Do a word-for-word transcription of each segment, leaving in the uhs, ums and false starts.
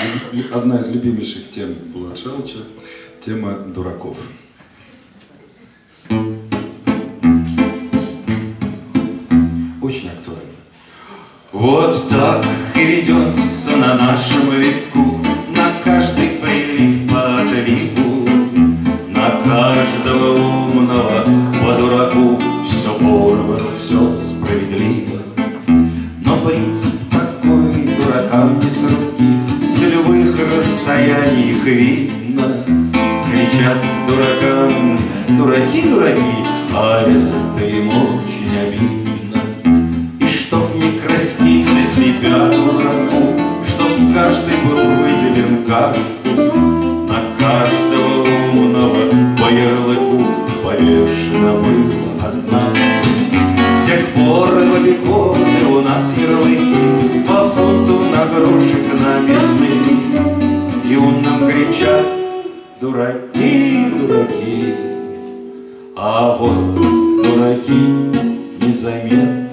одна из любимейших тем Булат Шалыча, тема дураков. Очень актуально. Вот так и ведется на нашем веку, на каждый прилив по отливу, на каждого умного по дураку. Все порвано, все справедливо, но принцип такой дуракам не с руки, с любых расстояний их видно. Кричат дуракам: дураки, дураки, а это им очень обидно. И чтоб не краснить за себя дураку, чтоб каждый был выделен каждый, на каждого умного по ярлыку повешено было одна. С тех пор во веков у нас ярлыки по фунту на грошик на медный, и умным кричат: дураки, дураки, а вот дураки незаметны.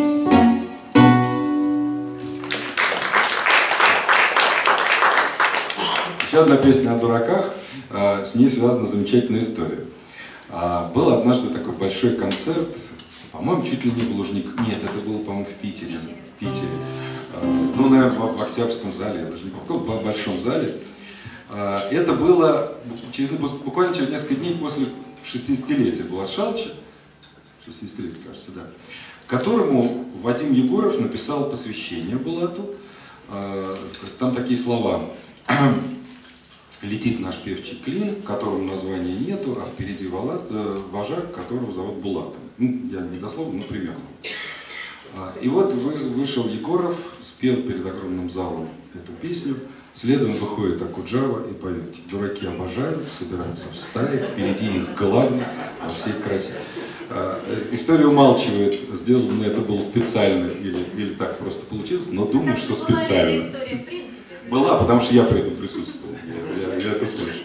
Еще одна песня о дураках, с ней связана замечательная история. Был однажды такой большой концерт, по-моему, чуть ли не в Лужниках, нет, это было, по-моему, в Питере, в Питере, ну, наверное, в Октябрьском зале, я даже не помню, в большом зале. Это было через, буквально через несколько дней после шестидесятилетия Булата Шалыча, шестидесятилетия, кажется, да, которому Вадим Егоров написал посвящение Булату. Там такие слова: летит наш певчий клин, которому названия нету, а впереди вала, э, вожак, которого зовут Булатом. Ну, я не дословно, но примерно. А, и вот вы, вышел Егоров, спел перед огромным залом эту песню, следом выходит Акуджава и поет: дураки обожают собираться в стаи, впереди их главный во всей красе. А, э, история умалчивает, сделано это было специально или, или так просто получилось, но думаю, что специально. Была, потому что я при этом присутствовал. Я, я это слышу.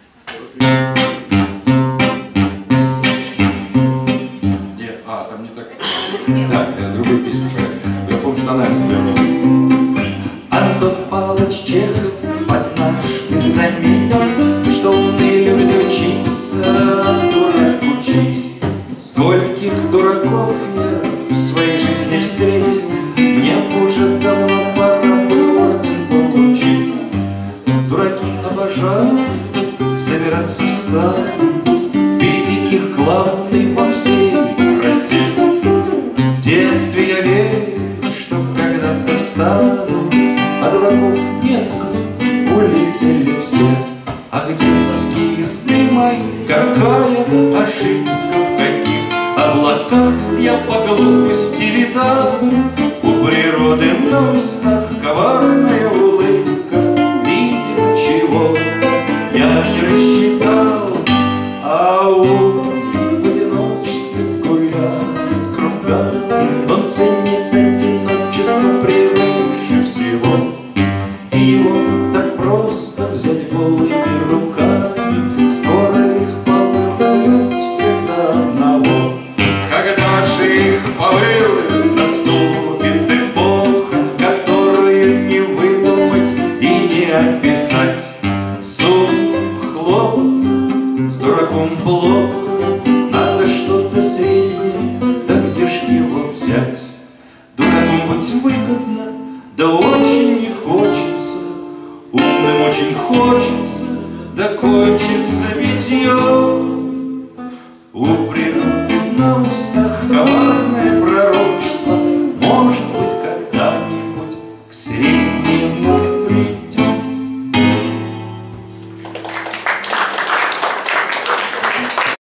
Нет, а, там не так. Да, я другую песню. Я помню, что она спела. Антон Павлович Чехов однажды заметил, что умные любят учиться, дурак учить. Скольких дураков я в своей жизни встретил, мне уже давно пора было орден получить. Дураки обожают собираться в стаи, впереди их главный во всей красе. В детстве я верил, что когда-то встану, а дураков нет, улетели все. Ах, детские сны мои, какая ошибка, в каких облаках я по глупости витал. У природы на устах коварная улыбка, видимо, чего я не рассчитал. А умный в одиночестве гуляет кругами, он ценит одиночество превыше всего. И его так просто взять голыми руками, скоро их повыловят всех до одного. Когда же их повыловят, наступит эпоха, которую не выдумать и не описать. Сум хлопотно, с дураком плохо, надо что-то среднее, да где ж его взять? Дураком быть выгодно, да очень не хочется, умным очень хочется, да кончится ведь